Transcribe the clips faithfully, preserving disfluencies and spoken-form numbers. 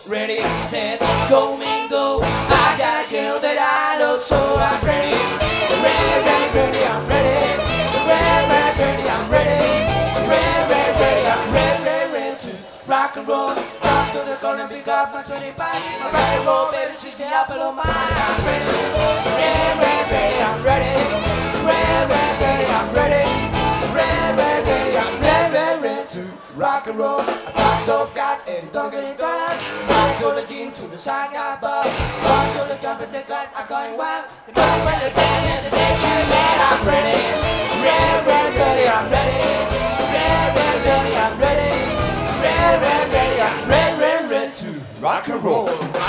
ready, set, go, man, go. I got a girl that I love, so I'm ready. Ready, ready, ready, I'm ready. Ready, ready, ready, I'm ready. Ready, ready, ready, I'm ready, ready, ready to rock and roll. Rock to the corner, pick up my twenty-five, it's my rock and roll, baby, she's the apple of my eye. I'm ready. Ready, ready, ready, I'm ready. Ready, ready, ready, I'm ready. Ready, ready, ready, I'm ready, ready, ready to rock and roll. I packed up, got any dog in it done. Run to the gym, to the side, got above. Run to the jump and the gun, I'm going wild. The bus when the ten and the day, yeah, I'm ready. Ready, ready, ready, I'm ready. Ready, ready, ready, I'm ready. Ready, ready, ready, I'm ready, ready, ready to rock and roll.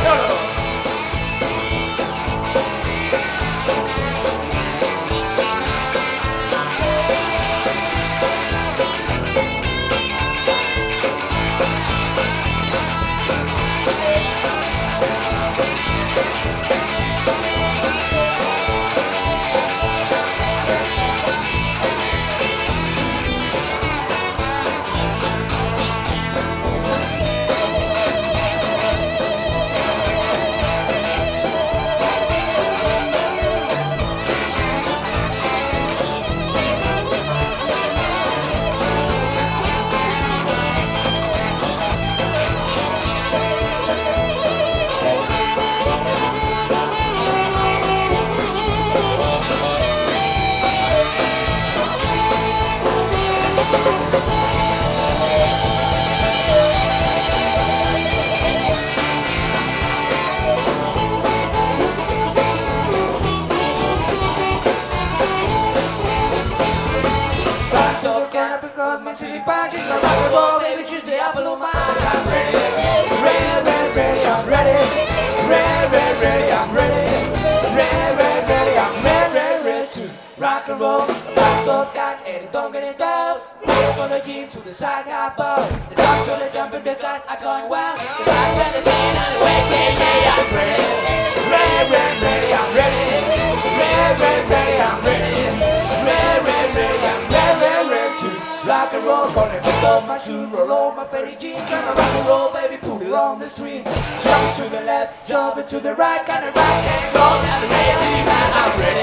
City Park, she's my rock and roll, baby, she's the apple of my eye. I'm ready, ready, ready, ready, I'm ready. Ready, ready, ready, I'm ready. Ready, ready, ready, I'm ready, ready, ready to rock and roll. Rock up, got Eddie, don't get it down. Wait for the gym to the side, hop up. The dogs to the jump and the guns are going wild. The guys and the sand and the way, yeah, yeah, I'm ready. Ready, ready, ready, I'm ready. Ready, ready, ready, I'm ready. Ready, ready, ready, I'm ready, ready, ready to rock and roll. Gonna kick off my shoes, roll off my fairy jeans. Turn my rock and roll, baby, put it on the street. Shove it to the left, shove it to the right. Gonna rock and roll, I'm ready to be mad, I'm ready.